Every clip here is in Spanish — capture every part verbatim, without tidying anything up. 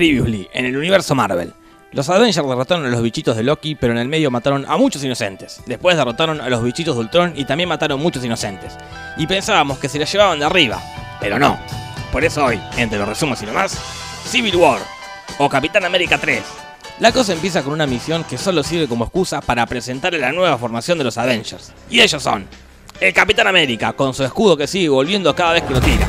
Previously, en el universo Marvel. Los Avengers derrotaron a los bichitos de Loki, pero en el medio mataron a muchos inocentes. Después derrotaron a los bichitos de Ultron y también mataron muchos inocentes. Y pensábamos que se la llevaban de arriba, pero no. Por eso hoy, entre los resumos y nomás, Civil War, o Capitán América tres. La cosa empieza con una misión que solo sirve como excusa para presentar la nueva formación de los Avengers. Y ellos son el Capitán América, con su escudo que sigue volviendo cada vez que lo tira.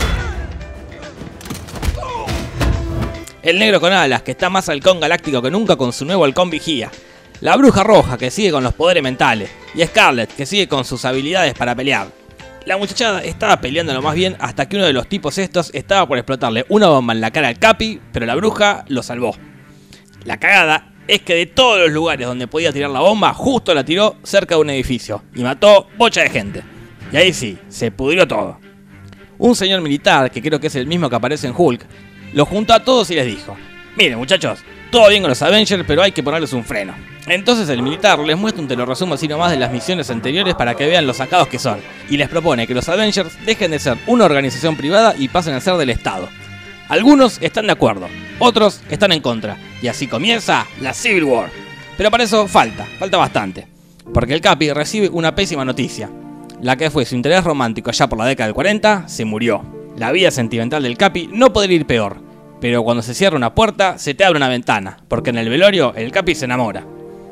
El negro con alas, que está más halcón galáctico que nunca con su nuevo halcón vigía. La bruja roja, que sigue con los poderes mentales. Y Scarlet, que sigue con sus habilidades para pelear. La muchachada estaba peleando lo más bien hasta que uno de los tipos estos estaba por explotarle una bomba en la cara al Capi, pero la bruja lo salvó. La cagada es que de todos los lugares donde podía tirar la bomba, justo la tiró cerca de un edificio y mató bocha de gente. Y ahí sí, se pudrió todo. Un señor militar, que creo que es el mismo que aparece en Hulk, los juntó a todos y les dijo: miren muchachos, todo bien con los Avengers, pero hay que ponerles un freno. Entonces el militar les muestra un te lo resumo así nomás de las misiones anteriores para que vean los sacados que son, y les propone que los Avengers dejen de ser una organización privada y pasen a ser del Estado. Algunos están de acuerdo, otros están en contra, y así comienza la Civil War. Pero para eso falta, falta bastante, porque el Capi recibe una pésima noticia. La que fue su interés romántico allá por la década del cuarenta se murió. La vida sentimental del Capi no podría ir peor, pero cuando se cierra una puerta se te abre una ventana, porque en el velorio el Capi se enamora.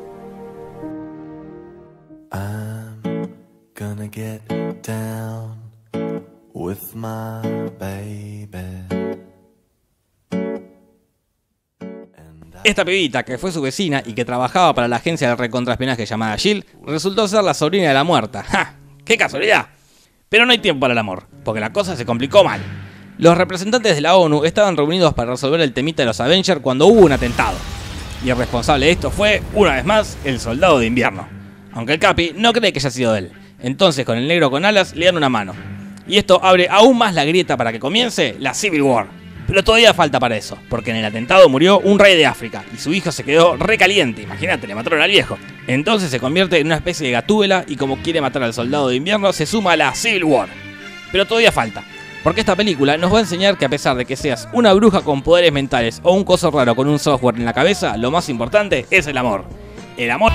I'm gonna get down with my baby. Esta pibita, que fue su vecina y que trabajaba para la agencia de recontraespionaje llamada Shield, resultó ser la sobrina de la muerta. ¡Ja! ¡Qué casualidad! Pero no hay tiempo para el amor, porque la cosa se complicó mal. Los representantes de la ONU estaban reunidos para resolver el temita de los Avengers cuando hubo un atentado. Y el responsable de esto fue, una vez más, el Soldado de Invierno. Aunque el Capi no cree que haya sido él. Entonces con el negro con alas le dan una mano. Y esto abre aún más la grieta para que comience la Civil War. Pero todavía falta para eso, porque en el atentado murió un rey de África y su hijo se quedó recaliente. Imagínate, le mataron al viejo. Entonces se convierte en una especie de Gatúbela y como quiere matar al Soldado de Invierno se suma a la Civil War. Pero todavía falta, porque esta película nos va a enseñar que a pesar de que seas una bruja con poderes mentales o un coso raro con un software en la cabeza, lo más importante es el amor. El amor...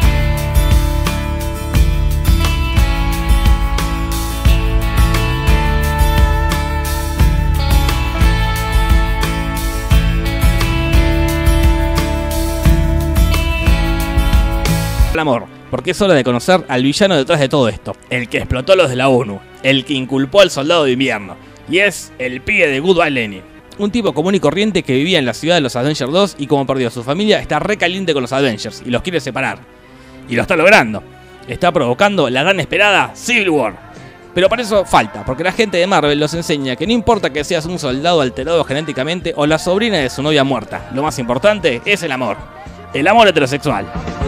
el amor, porque es hora de conocer al villano detrás de todo esto, el que explotó a los de la ONU, el que inculpó al Soldado de Invierno, y es el pibe de Goodbye Lenin, un tipo común y corriente que vivía en la ciudad de los Avengers dos y como perdió a su familia está re caliente con los Avengers y los quiere separar, y lo está logrando, está provocando la tan esperada Civil War. Pero para eso falta, porque la gente de Marvel los enseña que no importa que seas un soldado alterado genéticamente o la sobrina de su novia muerta, lo más importante es el amor, el amor heterosexual.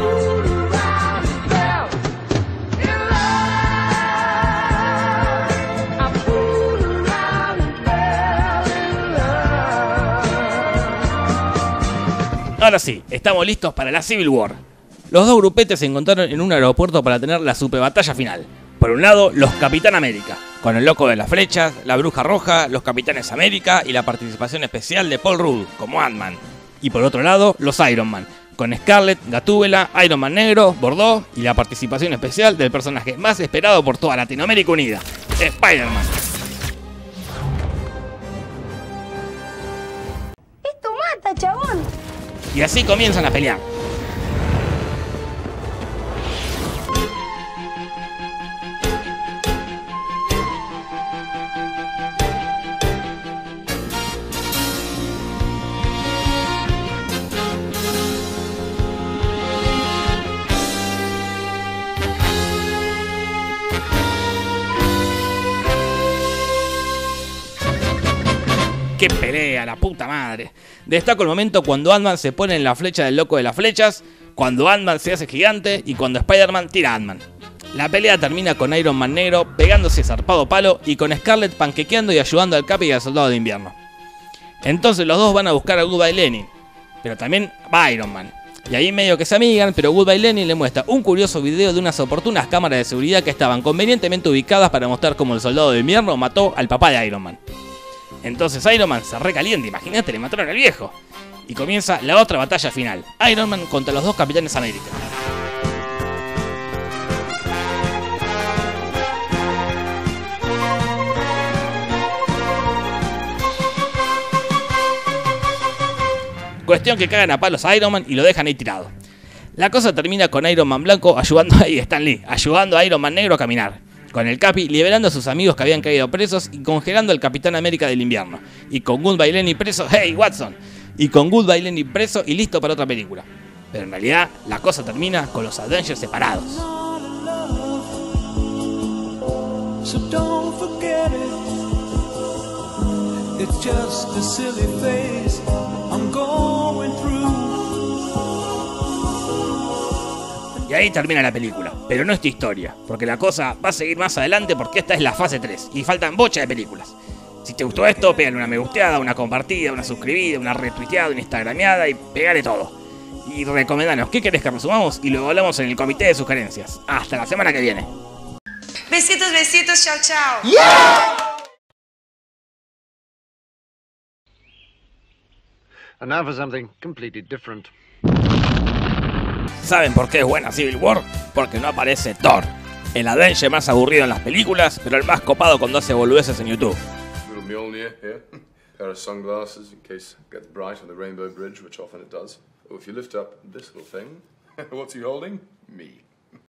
Ahora sí, estamos listos para la Civil War. Los dos grupetes se encontraron en un aeropuerto para tener la super batalla final. Por un lado, los Capitán América, con el loco de las flechas, la bruja roja, los Capitanes América y la participación especial de Paul Rudd como Ant-Man. Y por otro lado, los Iron Man, con Scarlet, Gatúbela, Iron Man negro, Bordeaux y la participación especial del personaje más esperado por toda Latinoamérica unida, Spider-Man. ¡Esto mata, chabón! Y así comienzan a pelear. ¡Qué pelea, la puta madre! Destaco el momento cuando Ant-Man se pone en la flecha del loco de las flechas, cuando Ant-Man se hace gigante y cuando Spider-Man tira a Ant-Man. La pelea termina con Iron Man negro pegándose zarpado palo y con Scarlet panquequeando y ayudando al Capi y al Soldado de Invierno. Entonces los dos van a buscar a Goodbye Lenin, pero también va Iron Man. Y ahí medio que se amigan, pero Goodbye Lenin le muestra un curioso video de unas oportunas cámaras de seguridad que estaban convenientemente ubicadas para mostrar cómo el Soldado de Invierno mató al papá de Iron Man. Entonces Iron Man se recalienta, imagínate, le mataron al viejo. Y comienza la otra batalla final, Iron Man contra los dos Capitanes América. Cuestión que cagan a palos a Iron Man y lo dejan ahí tirado. La cosa termina con Iron Man blanco ayudando a Stan Lee, ayudando a Iron Man negro a caminar. Con el Capi liberando a sus amigos que habían caído presos y congelando al Capitán América del invierno. Y con Goodbye Lenny preso, ¡hey Watson! Y con Goodbye Lenny preso y listo para otra película. Pero en realidad la cosa termina con los Avengers separados. So don't forget it. It's just a silly phase I'm going through. Y ahí termina la película, pero no esta historia, porque la cosa va a seguir más adelante porque esta es la fase tres y faltan bocha de películas. Si te gustó esto, pégale una me gusteada, una compartida, una suscribida, una retuiteada, una instagrameada y pegale todo. Y recomendanos qué querés que resumamos y luego hablamos en el comité de sugerencias. Hasta la semana que viene. Besitos, besitos, chao, chao. Yeah! And now for something completely different. ¿Saben por qué es buena Civil War? Porque no aparece Thor, el Avenger más aburrido en las películas, pero el más copado cuando hace boludeces en YouTube. Little Mjolnir here, pair of sunglasses in case it gets bright on the Rainbow Bridge, which often it does. Oh, if you lift up this little thing, what's he holding? Me.